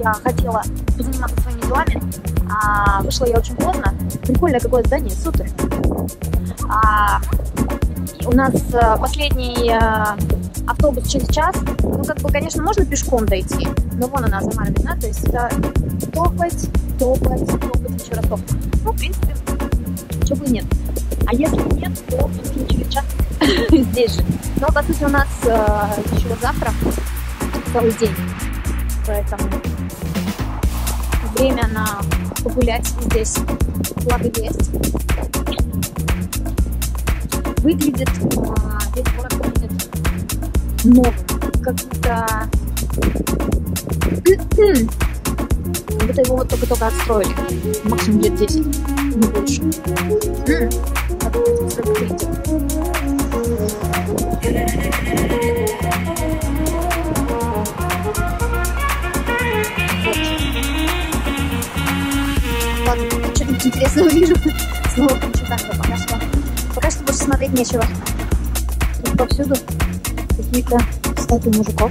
я хотела позаниматься своими делами. Вышла я очень поздно. Прикольное какое здание, супер. У нас последний автобус через час. Ну, как бы, конечно, можно пешком дойти, но вон она, Самара видна, то есть это топать, еще раз топать. Ну, в принципе, чего бы и нет. А если нет, то через час здесь же. Но, по сути, у нас еще завтра целый день, поэтому время на погулять здесь, благо, есть. Выглядит, весь город выглядит новым, как будто его вот только-только отстроили, максимум лет 10, не больше. Как это выглядит. Ладно, что-нибудь интересного вижу. Снова включу камеру, пока что больше смотреть нечего. Тут повсюду какие-то статуи мужиков.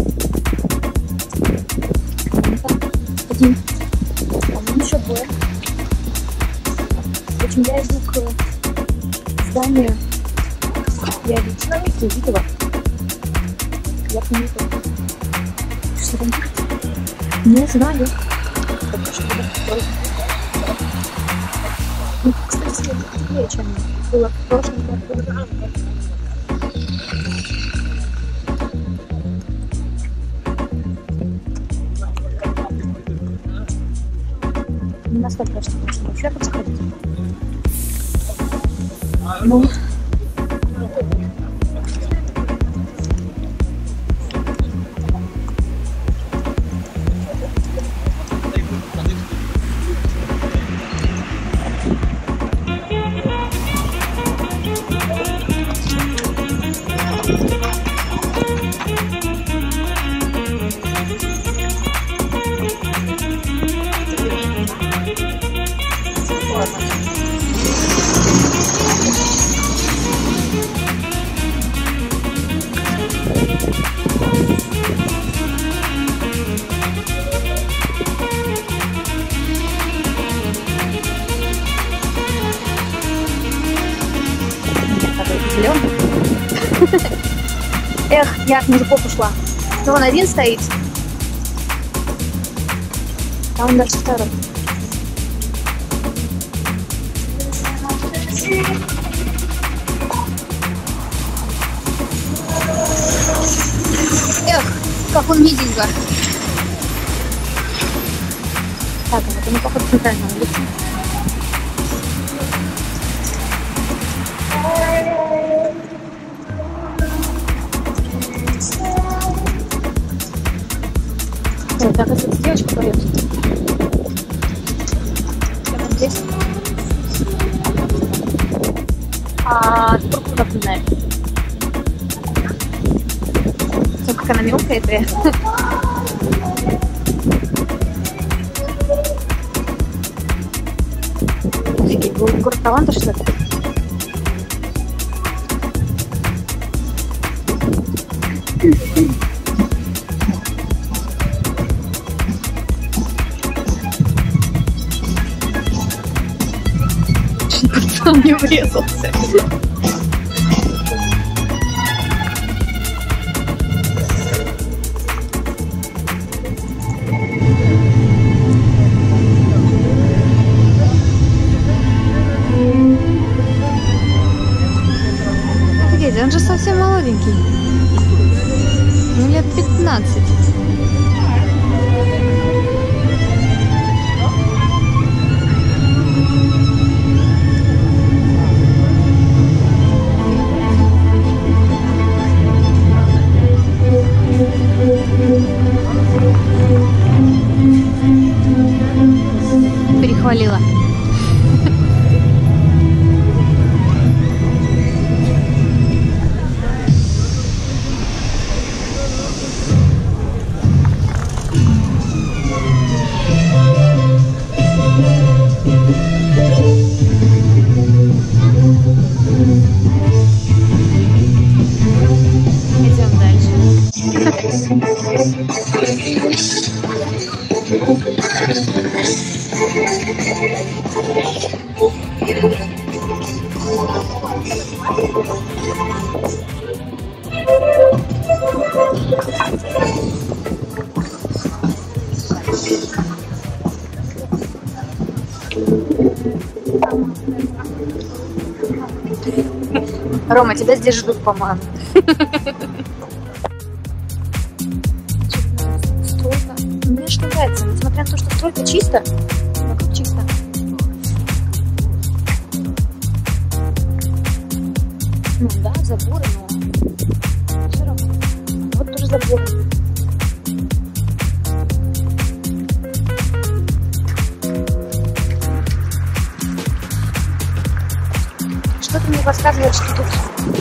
Один. По-моему, еще двое. В общем, я иду к зданию. Я лично видела. Я к нему иду. Что там? Не знаю. Ну, кстати, теплее, чем было в прошлом году. Не настолько, что можно вообще подходить. Ну. Эх, я от мужиков ушла. Но он один стоит. А он дальше второй. Эх, как он низенько. Так, вот он, походу, центральная улица. Вот, так, эта девочка поет. Прямо здесь. Турку напоминает. Смотри, как она мяукает. Офигеть, был город таланта, что ли? Он не врезался. Офигеть, он же совсем молоденький. Ну, лет 15. Перехвалила. Идем дальше. Рома, тебя здесь ждут, по-моему. Стройка. Мне что нравится, несмотря на то, что стройка чисто, вокруг чисто. Ну да, заборы, но все равно. Вот тоже заборы. Что-то мне подсказывает, что тут,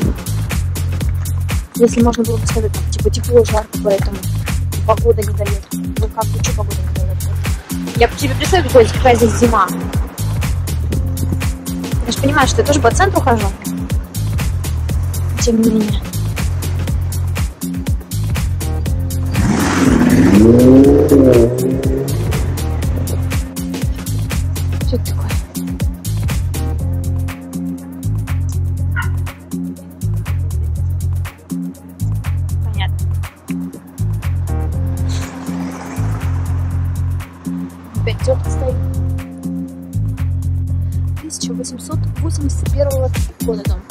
если можно было бы сказать, там, типа тепло, жарко, поэтому погода не дает. Ну как бы, что погода не дает? Я тебе представляю, какая здесь зима. Я же понимаю, что я тоже по центру хожу. Тем не менее. Что это такое? Пятерка стоит. 1881 года дом.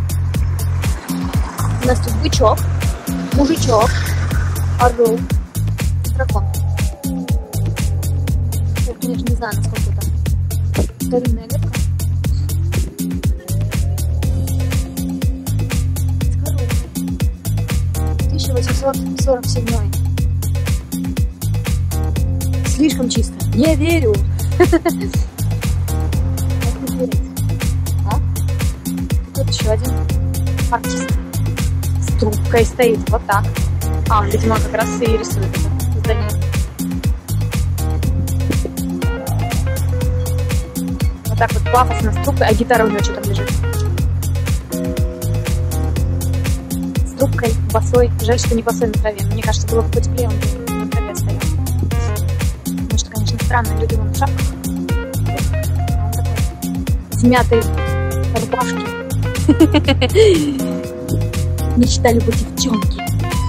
У нас тут бычок, мужичок, орел, дракон. Я, конечно, не знаю, насколько это старинная лепка. С коровой. 1847. Слишком чисто. Не верю. Тут еще один артист с трубкой стоит. Вот так. А, он, видимо, как раз и рисует это здание. Вот так вот пафосно с трубкой. А гитара у него что там лежит? С трубкой, босой. Жаль, что не босой на траве. Мне кажется, было бы потеплее, он бы на траве стоял. Странно, люди вон в шапках. Он такой в мятой рубашке. Мечта любой девчонки.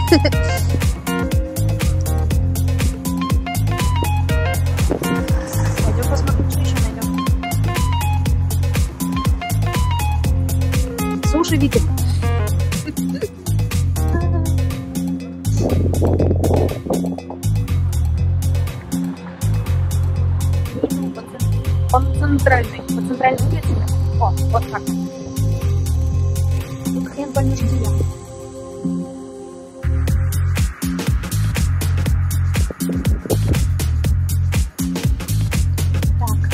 Пойдем посмотрим, что еще найдем. Слушай, Витя. По центральной улице. О, вот так. Ну, хрен поймешь, где я. Так.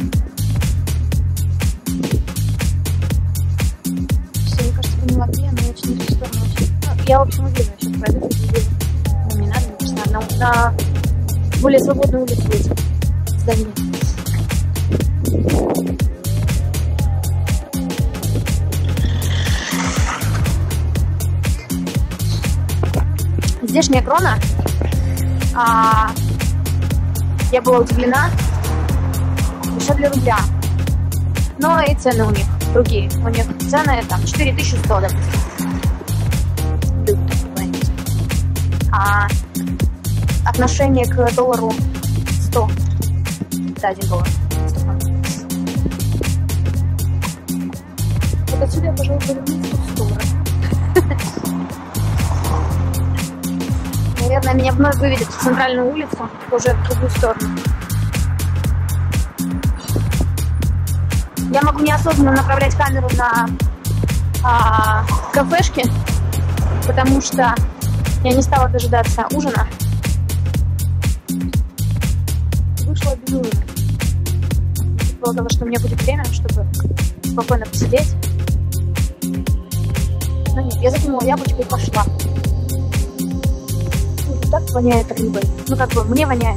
Все, мне кажется, поняла, где я, но очень не в сторону. Ну, я, в общем, увижу, я сейчас пойду, ну, не надо, мне кажется, надо на более свободную улицу выйти. Здание. Здешняя крона, я была удивлена, дешевле рубля, но и цены у них другие. У них цены там 4100, допустим. А отношение к доллару 100. Да, 1 доллар. Вот отсюда я, пожалуй, повернусь в ту сторону. Наверное, меня вновь выведет в центральную улицу, уже в другую сторону. Я могу неосознанно направлять камеру на кафешки, потому что я не стала дожидаться ужина. Вышла без ужина. Предполагала, что у меня будет время, чтобы спокойно посидеть. Но нет, я закинула яблочко и пошла. Так воняет рыбой. Ну, как бы, мне воняет.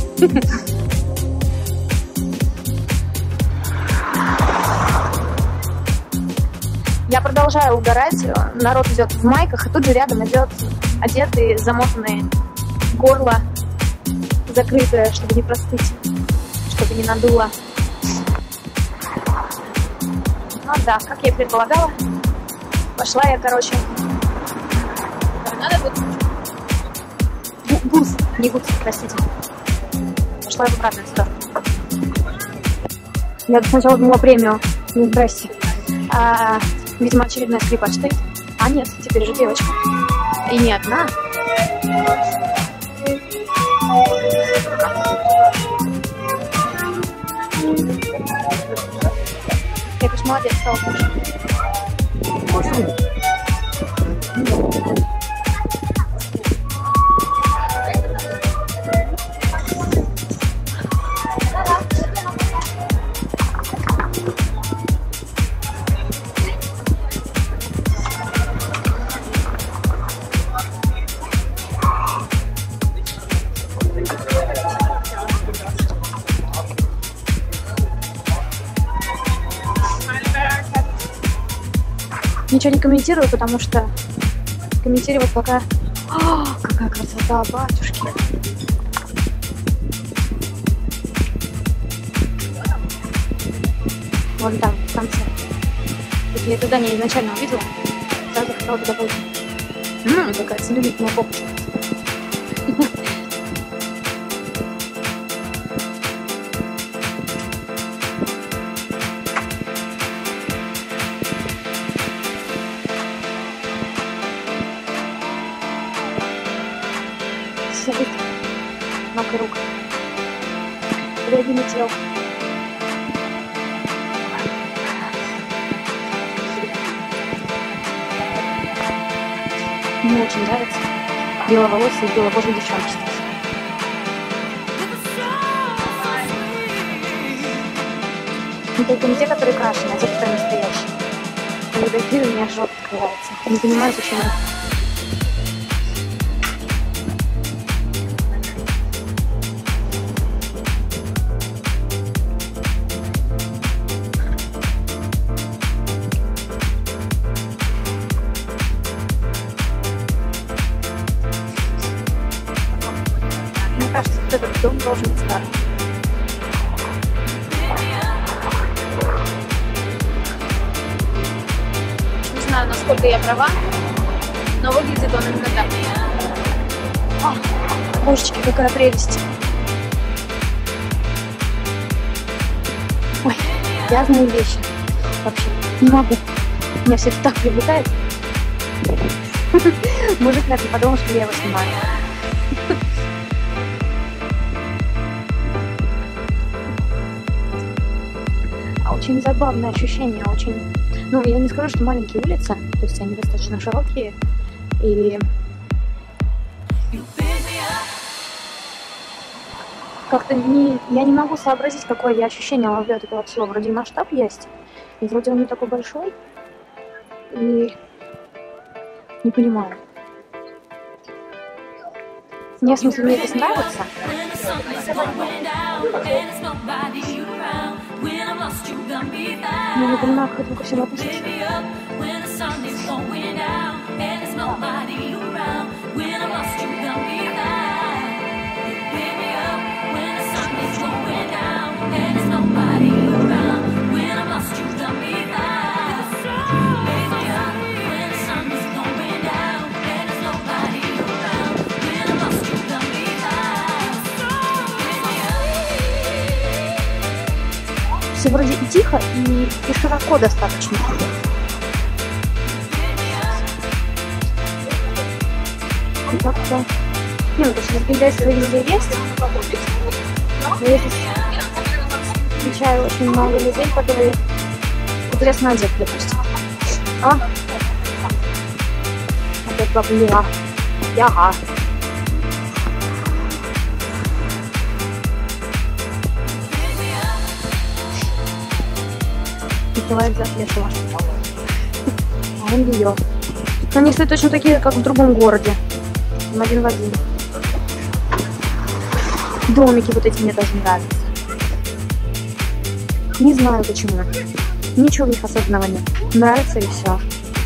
Я продолжаю угорать. Народ идет в майках, и тут же рядом идет одетый, замотанный горло закрытая, чтобы не простыть, чтобы не надуло. Ну да, как я и предполагала, пошла я, короче, надо гус, не гус, простите. Пошла я в обратную сторону. Я сначала думала премию, не здрасте. Видимо, очередной скрипач стоит. А нет, теперь же девочка. И не одна. Я, конечно, молодец, стала больше. Ничего не комментирую, потому что комментировать пока... О, какая красота, батюшки! Вон там, в конце. Если я туда не изначально увидела, сразу хотела туда пойти. Какая целлюлитная попка. Забыть ног и рук. Переодели тело. Мне очень нравится беловолосые и белокожие девчонки здесь. Не только не те, которые крашены, а те, которые настоящие. Когда вижу, у меня жопа открывается. Не понимаю, почему. Мне кажется, вот этот дом должен быть старый. Не знаю, насколько я права, но выглядит он именно так. О, божечки, какая прелесть. Ой, грязные вещи. Вообще, не могу. Меня все это так привлекает. Мужик, наверное, подумал, что я его снимаю. Очень забавное ощущение, очень... Ну, я не скажу, что маленькие улицы, то есть они достаточно широкие, и... Как-то я не могу сообразить, какое я ощущение ловлю от этого всего. Вроде масштаб есть, и вроде он не такой большой, и... Не понимаю. Мне, в смысле, мне это нравится. Я не понимаю, как это ко всему относится. Все вроде и тихо, и широко достаточно. И как-то... Не, ну, то есть разбегательство везде есть. Но я здесь встречаю очень много людей, которые интересно одеты, допустим. Опять бабля. Яга. Человек заслеживал. А он ее. Но они, кстати, точно такие, как в другом городе. Один в один. Домики вот эти мне даже нравятся. Не знаю почему. Ничего в них особенного нет. Нравится и все.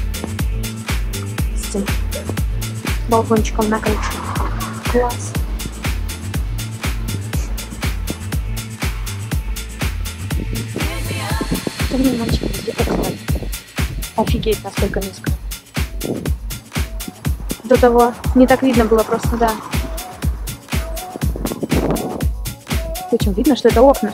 С этим балкончиком на крыше. Класс. Остальные мальчики везде подходят. Офигеть, насколько низко. До того не так видно было просто, да. Причем видно, что это окна.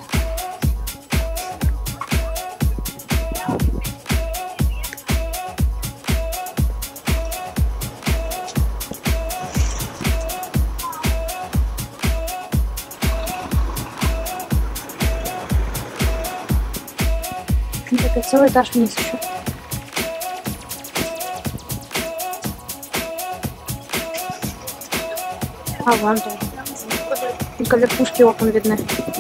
Это целый этаж вниз еще. А вон там. Только верхушки окон видны.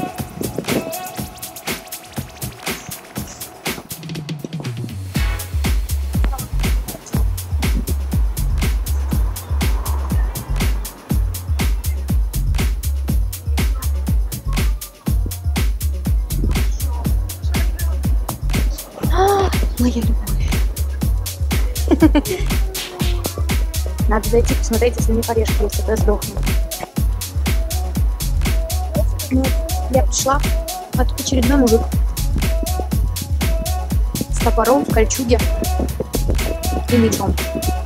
Моя любовь. Надо зайти посмотреть, если не порежь, если я сдохну. Ну, я пришла, а тут очередной мужик с топором, в кольчуге и мечом.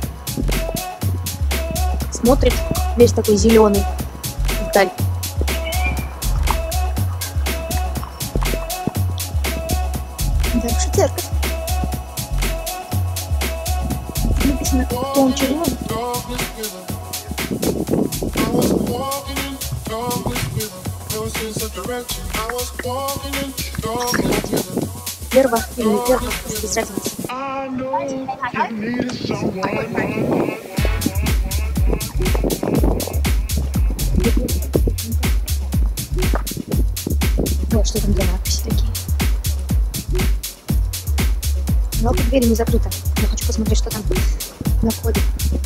Смотрит, весь такой зеленый вдаль. Дальше церковь. Написано «Том червон». Первая или не первая, без разницы. Вот что там за надписи такие. Жалко, двери не закрыты. Я хочу посмотреть, что там на входе.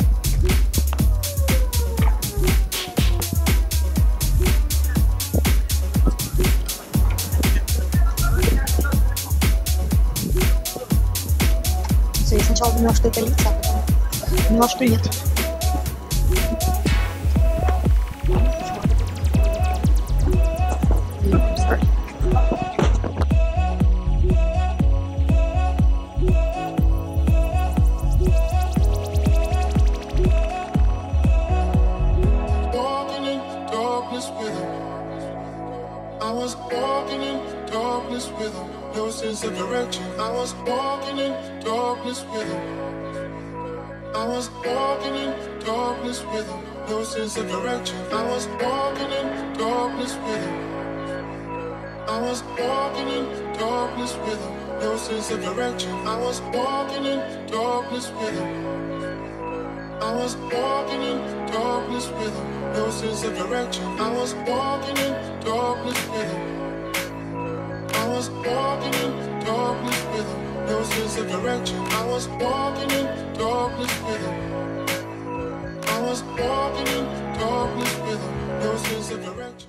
Я сначала думала, что это лица, а потом поняла, что нет. Sense of direction. I was walking in darkness with him. I was walking in darkness with him. No sense of direction. I was walking in darkness with him. I was walking in darkness with him. No sense of direction. I was walking in darkness with him. I was walking in darkness with him. No sense of direction. I was walking in darkness with him. I was walking in darkness with him, no sense of direction. I was walking in darkness with him. I was walking in darkness with him, no sense of direction.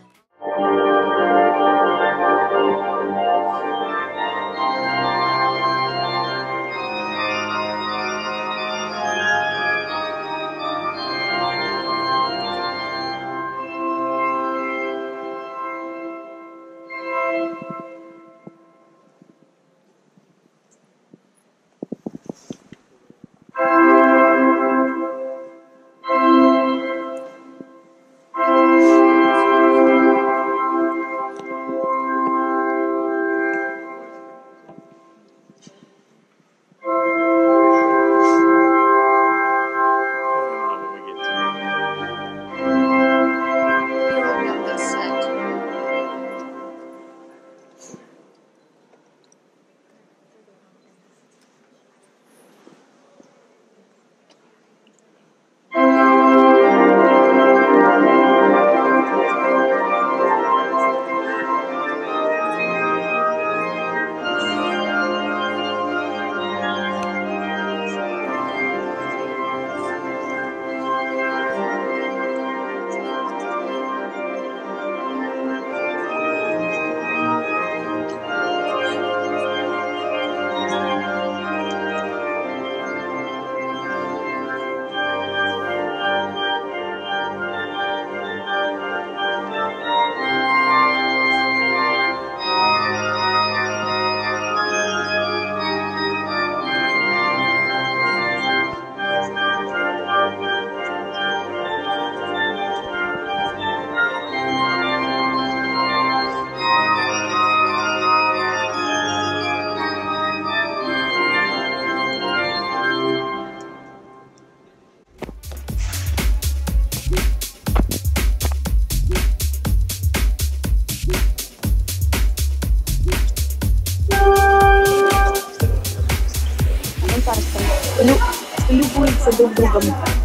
друг другом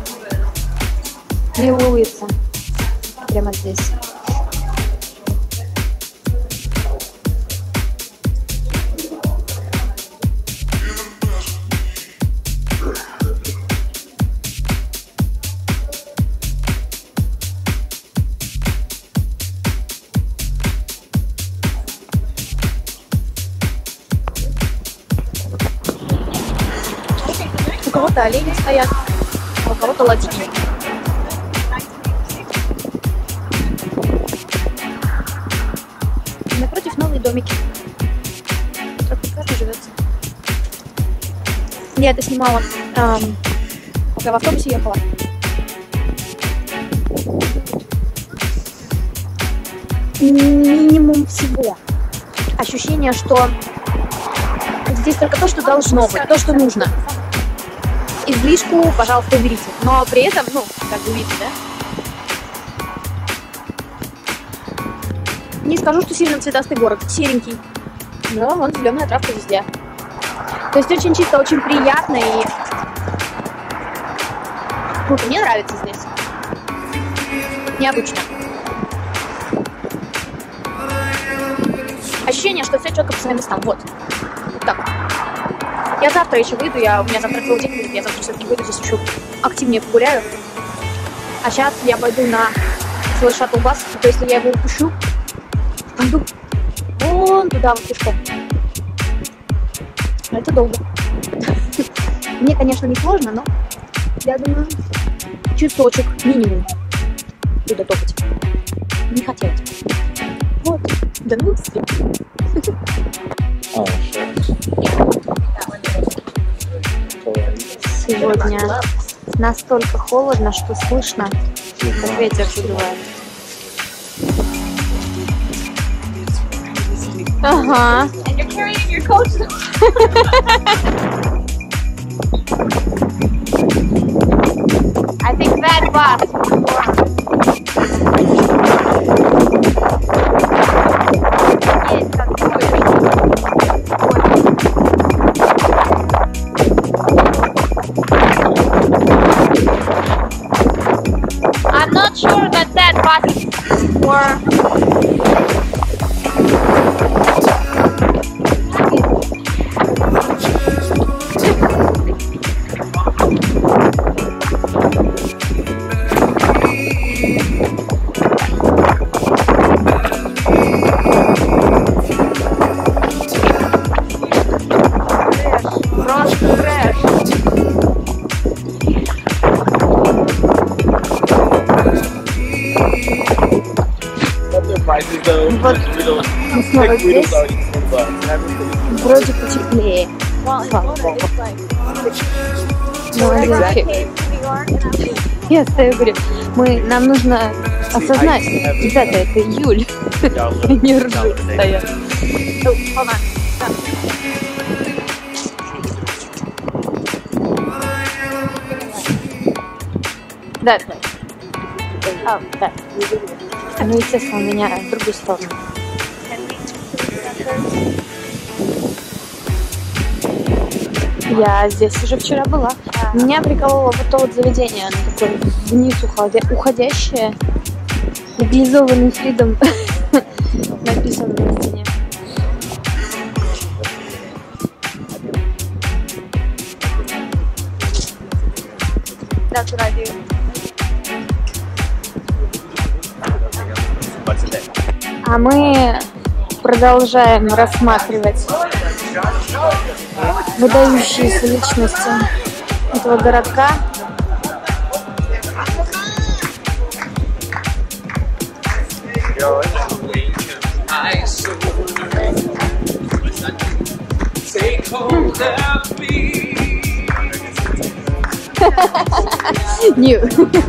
милуется прямо здесь. У кого-то олени стоят, а у кого-то ладьи. Напротив новые домики. Так прекрасно живется. Я это снимала, пока в автобусе ехала. Минимум всего. Ощущение, что здесь только то, что должно быть, то, что нужно. Излишку, пожалуйста, уберите. Но при этом, ну, как вы видите, да? Не скажу, что сильно цветастый город. Серенький. Но вон зеленая травка везде. То есть очень чисто, очень приятно и круто. Мне нравится здесь. Необычно. Ощущение, что все четко по своим местам. Вот. Вот так. Я завтра еще выйду, у меня завтра целый день будет, я завтра все-таки выйду, здесь еще активнее погуляю. А сейчас я пойду на свой шаттл-бас, то если я его упущу, пойду вон туда вот пешком. Это долго. Мне, конечно, не сложно, но я думаю, часочек минимум буду топать. Не хотелось. Вот, до новых встреч. Сегодня настолько холодно, что слышно, как ветер задувает. Ага. I think that bus. I'm not sure that bus is for... Вот мы снова здесь, вроде потеплее, слава богу. Я стою, говорю, нам нужно осознать, ребята, это июль, не ржут стоят. Да, да. Ну, естественно, у меня в другую сторону. Я здесь уже вчера была. Меня прикололо вот то вот заведение. Оно такое вниз уходящее. Легализованный фридом. Написано на стене. That's what I do. А мы продолжаем рассматривать выдающиеся личности этого городка. New.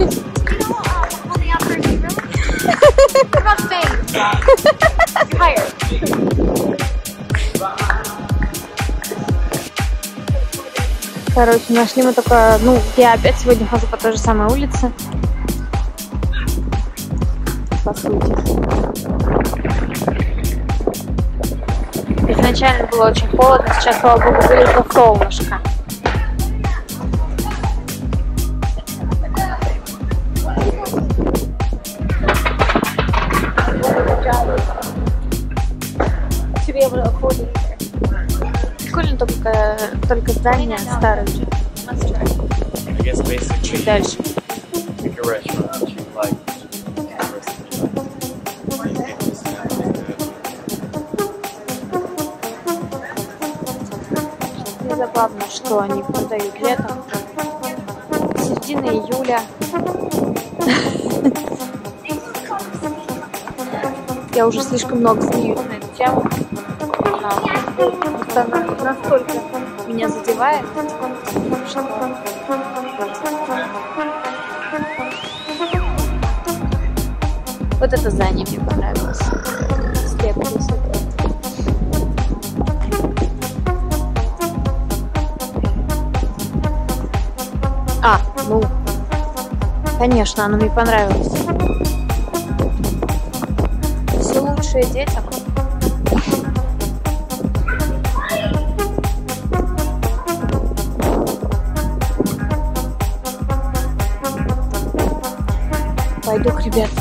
Короче, нашли мы только, я опять сегодня хожу по той же самой улице. По сути. Изначально было очень холодно, сейчас, слава богу, вылезло солнышко. Прикольно только здание старое. Чуть дальше. И забавно, что они продают летом. Середина июля. Я уже слишком много смеюсь на эту тему. Она настолько меня задевает, что... Вот это здание мне понравилось. Слепо высоко. Ну, конечно, оно мне понравилось. Все лучшее детям. Пойду к ребятам.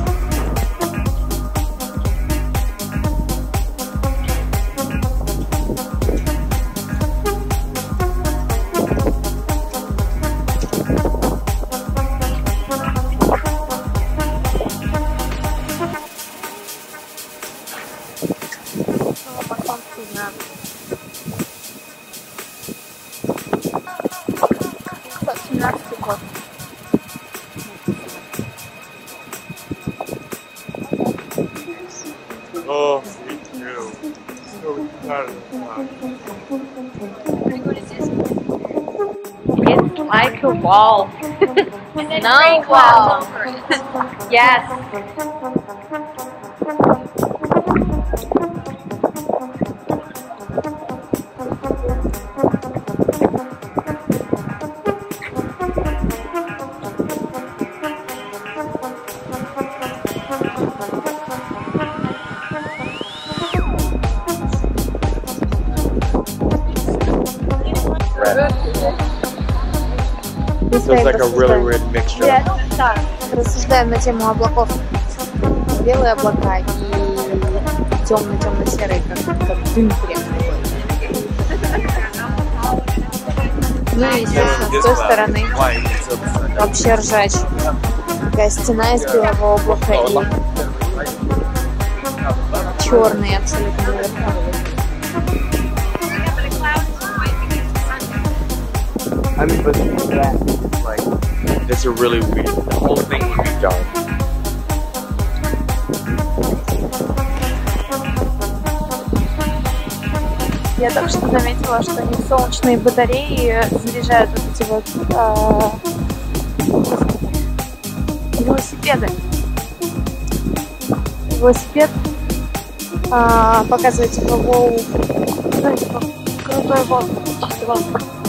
Год. Oh, me too. So tired. It's like a wall. No wall. Yes. Feels like a really weird mixture. Рассуждаем на тему облаков. Белые облака и темно-темно-серые, как дым прям. Ну и, естественно, с той стороны вообще ржач. Такая стена из белого облака и черные абсолютно верха. I mean, but that, like, that's a really weird. The whole thing would be dark. Я только что заметила, что они солнечные батареи заряжают вот эти вот велосипеды. Велосипед показывает типа воу, ну, типа, крутой воздух, чистый воздух.